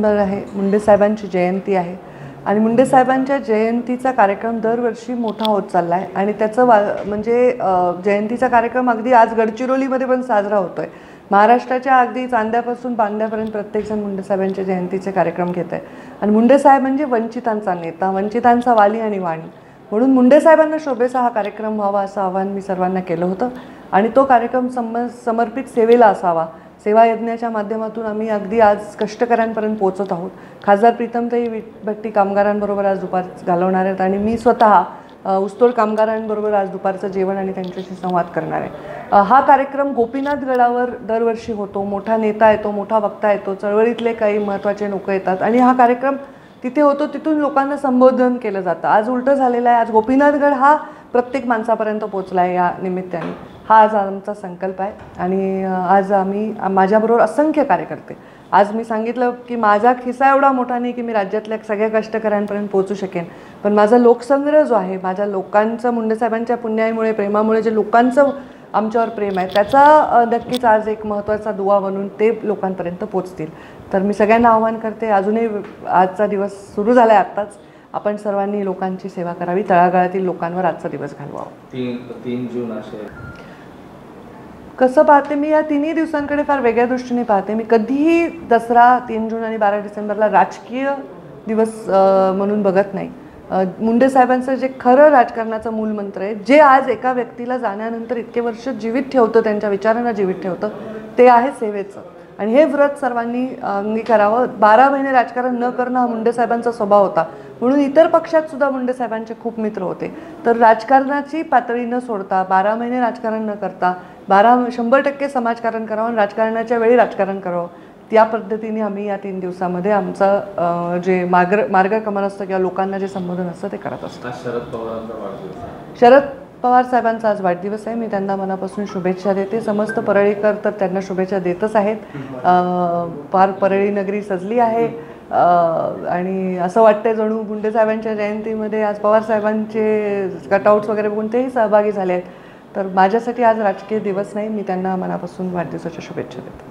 आहे, मुंडे साहेबांची जयंती आहे आणि मुंडे साहेबांच्या जयंतीचा कार्यक्रम दरवर्षी मोठा होत चालला आहे आणि त्याचं म्हणजे जयंतीचा कार्यक्रम अगदी आज गडचिरोलीमध्ये पण साजरा होतोय। महाराष्ट्राच्या अगदी चांद्यापासून बांद्यापर्यंत प्रत्येकजण मुंडे साहेबांच्या जयंतीचे कार्यक्रम घेत आहे आणि मुंडे साहेब म्हणजे वंचितांचा नेता, वंचितांचा वाली आणि वाणी, म्हणून मुंडे साहेबांना शोभेचा हा कार्यक्रम व्हावा असं आवाहन मी सर्वांना केलं होतं आणि तो कार्यक्रम समर्पित सेवेला असावा। सेवा यज्ञाच्या माध्यमातून आम्ही अगदी आज कष्टकऱ्यांपर्यंत पोहोचत आहोत। खासदार प्रीतमताई विटभट्टी कामगारांबरोबर आज दुपार घालवणार आहेत आणि मी स्वतः ऊसतोड कामगारांबरोबर आज दुपारचं जेवण आणि त्यांच्याशी संवाद करणार आहे। हा कार्यक्रम गोपीनाथ गडावर दरवर्षी होतो, मोठा नेता येतो, मोठा वक्ता येतो, चळवळीतले काही महत्त्वाचे लोक येतात आणि हा कार्यक्रम तिथे होतो, तिथून लोकांना संबोधन केलं जातं। आज उलटं झालेलं आहे, आज गोपीनाथगड हा प्रत्येक माणसापर्यंत पोहोचला आहे। या निमित्ताने हा आज आमचा संकल्प आहे आणि आज आम्ही माझ्याबरोबर असंख्य कार्यकर्ते, आज मी सांगितलं की माझा खिसा एवढा मोठा नाही की मी राज्यातल्या सगळ्या कष्टकऱ्यांपर्यंत पोहोचू शकेन, पण माझा लोकसंग्रह जो आहे, माझ्या लोकांचं मुंडे साहेबांच्या पुण्यामुळे प्रेमामुळे जे लोकांचं आमच्यावर प्रेम आहे त्याचा नक्कीच आज एक महत्त्वाचा दुवा बनून ते लोकांपर्यंत पोहोचतील। तर मी सगळ्यांना आवाहन करते, अजूनही आजचा दिवस सुरू झाला आहे, आत्ताच आपण सर्वांनी लोकांची सेवा करावी, तळागाळातील लोकांवर आजचा दिवस घालवावा। 3 जून असे कसं पाहते मी, या तिन्ही दिवसांकडे फार वेगळ्या दृष्टीने पाहते मी। कधीही दसरा 3 जून आणि 12 डिसेंबरला राजकीय दिवस म्हणून बघत नाही। मुंडे साहेबांचं जे खरं राजकारणाचं मूलमंत्र आहे, जे आज एका व्यक्तीला जाण्यानंतर इतके वर्ष जीवित ठेवतं, त्यांच्या विचारांना जीवित ठेवतं, ते आहे सेवेचं आणि हे व्रत सर्वांनी अंगीकारावं। 12 महिने राजकारण न करणं हा मुंडे साहेबांचा स्वभाव होता, म्हणून इतर पक्षात सुद्धा मुंडे साहेबांचे खूप मित्र होते। तर राजकारणाची पातळी न सोडता 12 महिने राजकारण न करता 100% समाजकारण करावं आणि राजकारणाच्या वेळी राजकारण करावं, त्या पद्धतीने आम्ही या 3 दिवसामध्ये आमचं जे मार्गक्रमण असतं किंवा लोकांना जे संबोधन असतं ते करत असतो। शरद पवार साहेबांचा आज वाढदिवस आहे, मी त्यांना मनापासून शुभेच्छा देते। समस्त परळीकर तर त्यांना शुभेच्छा देतच आहेत। फार परळी नगरी सजली आहे आणि असं वाटतंय जणू मुंडे साहेबांच्या जयंतीमध्ये आज पवार साहेबांचे कटआउट्स वगैरे बघून तेही सहभागी झाले आहेत। तर माझ्यासाठी आज राजकीय दिवस नाही, मी त्यांना मनापासून वाढदिवसाच्या शुभेच्छा देते।